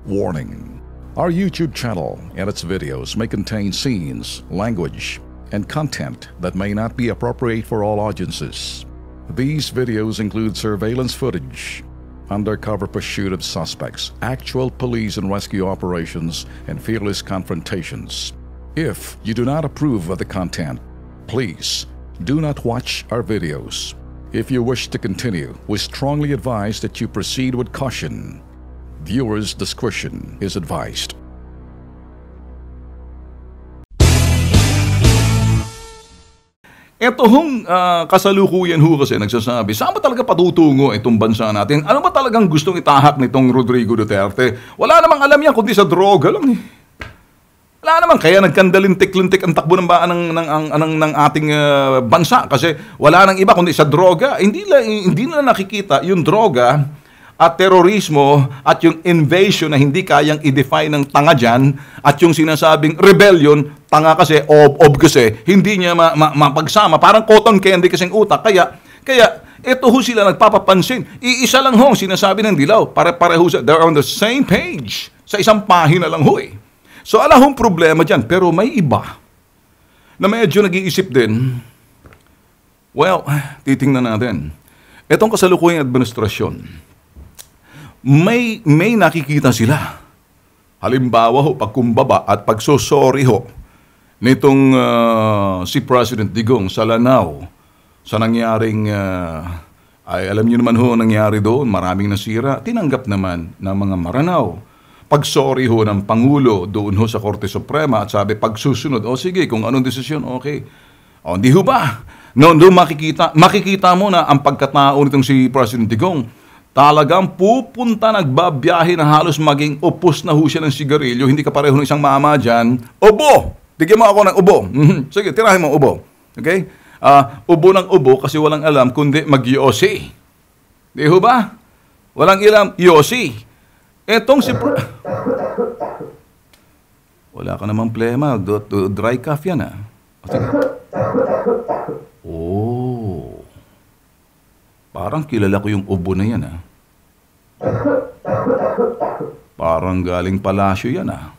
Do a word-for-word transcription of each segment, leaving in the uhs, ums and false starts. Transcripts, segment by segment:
Warning. Our YouTube channel and its videos may contain scenes, language, and content that may not be appropriate for all audiences. These videos include surveillance footage, undercover pursuit of suspects, actual police and rescue operations, and fearless confrontations. If you do not approve of the content, please do not watch our videos. If you wish to continue, we strongly advise that you proceed with caution. Viewers' discretion is advised. Ito hong uh, kasalukuyan ho kasi nagsasabi, saan ba talaga patutungo itong bansa natin? Ano ba talagang gustong itahak nitong Rodrigo Duterte? Wala namang alam yan kundi sa droga lang eh. Wala naman, kaya nagkandalintik-lintik ang takbo ng, ng, ng, ng, ng, ng ating uh, bansa kasi wala nang iba kundi sa droga. Hindi, la, hindi na nakikita yung droga at terorismo at yung invasion na hindi kayang i-define ng tanga dyan at yung sinasabing rebellion, tanga kasi, ob-ob kasi, hindi niya ma- ma- mapagsama. Parang cotton candy kasing utak. Kaya, kaya ito ho sila nagpapapansin. Iisa lang ho sinasabi ng dilaw. Pare-pareho sa, they're on the same page. Sa isang pahina lang ho eh. So, ala hong problema dyan. Pero may iba na medyo nag-iisip din. Well, titingnan natin. Itong kasalukuyang administrasyon, may, may nakikita sila. Halimbawa ho, pagkumbaba at pagsosorry ho nitong uh, si President Digong sa Lanao sa nangyaring, uh, ay alam niyo naman ho nangyari doon, maraming nasira. Tinanggap naman ng mga Maranao. Pag-sorry ho ng Pangulo doon ho sa Korte Suprema at sabi, pagsusunod, o sige, kung anong desisyon, okay. O, hindi ho ba? No, doon makikita, makikita mo na ang pagkatao nitong si President Digong, talagang pupunta, nagbabiyahe na halos maging upos na ho siya ng sigarilyo, hindi ka pareho ng isang mama dyan, ubo! Tigyan mo ako ng ubo. Sige, tirahin mo ubo. Okay? Uh, ubo ng ubo kasi walang alam kundi mag-yosi. Di ho ba? Walang ilam, yosi. Etong si... Wala ka namang plema. Dry cough yan ah. Oh. Parang kilala ko yung ubo na yan ah. Parang galing palasyo yan ah.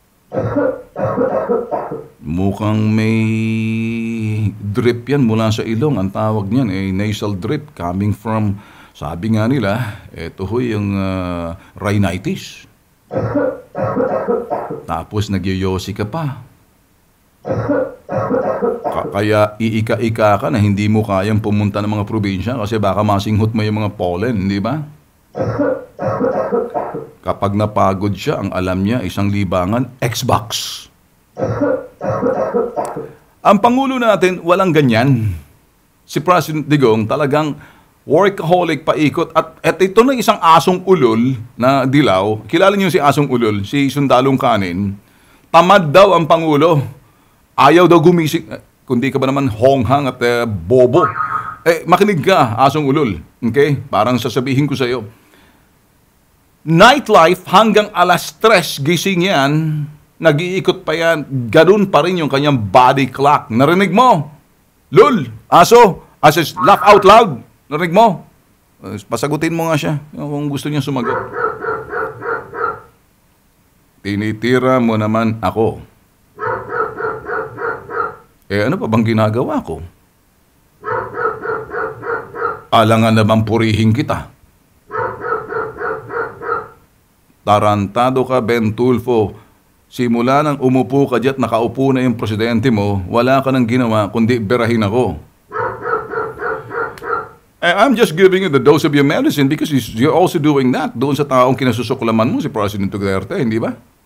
Mukhang may drip yan mula sa ilong. Ang tawag niyan ay nasal drip coming from... Sabi nga nila, eto ho yung uh, rhinitis. Tapos nagyoyosi ka pa. Ka- kaya iika-ika ka na hindi mo kayang pumunta ng mga probinsya kasi baka masinghot mo yung mga pollen, di ba? Kapag napagod siya, ang alam niya, isang libangan, Xbox. Ang Pangulo natin, walang ganyan. Si President Digong talagang workaholic paikot at, at ito na isang asong ulol na dilaw. Kilala niyo si asong ulol, si sundalong kanin. Tamad daw ang Pangulo. Ayaw daw gumising. Kundi ka ba naman honghang at uh, bobo? Eh, makinig ka, asong ulol. Okay? Parang sasabihin ko sa iyo. Nightlife hanggang alas tres gising yan. Nag-iikot pa yan. Ganun pa rin yung kanyang body clock. Narinig mo? Lul, aso, ases, laugh out loud. Narinig mo? Pasagutin mo nga siya kung gusto niya sumagot. Tinitira mo naman ako. Eh ano pa bang ginagawa ko? Alangan naman purihin kita. Tarantado ka, Ben Tulfo. Simula nang umupo ka dyan, nakaupo na yung presidente mo, wala ka nang ginawa kundi berahin ako. I'm just giving you the dose of your medicine because you're also doing that doon sa taong kinasusuklaman mo, si President Duterte, hindi ba?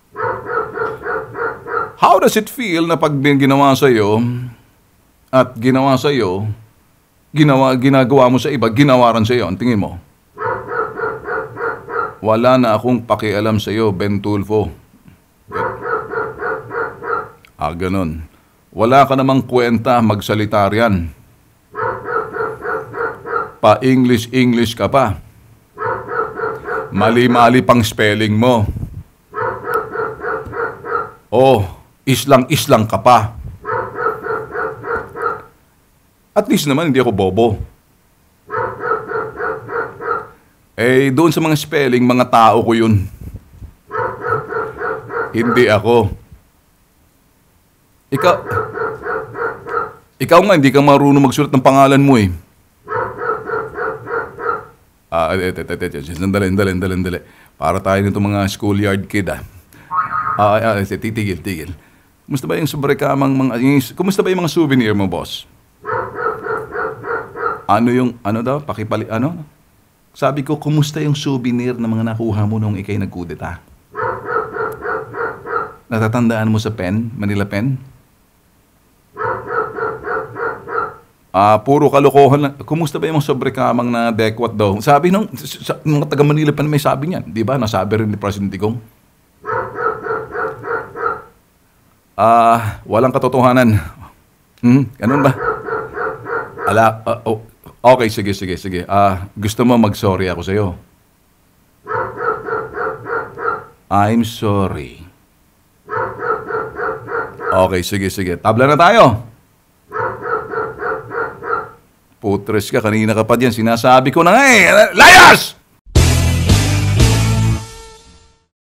How does it feel na pag ginawa sa'yo at ginawa sa'yo, ginawa, ginagawa mo sa iba, ginawaran sa'yo? Ang tingin mo? Wala na akong pakialam sa'yo, Ben Tulfo. Ah, ganun. Wala ka namang kwenta magsalita riyan. Pa-English-English ka pa. Mali-mali pang spelling mo. Oh, islang-islang ka pa. At least naman hindi ako bobo. Eh, doon sa mga spelling, mga tao ko yun. Hindi ako. Ikaw, ikaw nga, hindi ka marunong magsulat ng pangalan mo eh. Ah, eto, eto, eto, sandali, sandali, sandali, sandali. Para tayo nito mga schoolyard kid ah. Ah, ah, titigil, tigil. Kumusta ba yung sobrekamang mga, yung, kumusta ba yung mga souvenir mo, boss? Ano yung, ano daw, pakipali, ano? Sabi ko, kumusta yung souvenir na mga nakuha mo nung ikay nagkudeta? Natatandaan mo sa pen, Manila pen? Ah, puro kalokohan lang. Kumusta ba yung mga sobrekamang na dekwat daw? Sabi nung, sa, mga taga Manila pen may sabi niyan. Di ba? Nasabi rin ni President Digong. Ah, walang katotohanan. Hmm, ganun ba? Ala, uh, oh, okay, sige, sige, sige. Ah, gusto mo mag-sorry ako sa'yo? I'm sorry. Okay, sige, sige. Tabla na tayo. Putres ka, kanina ka pa dyan. Sinasabi ko na nga eh. Layas!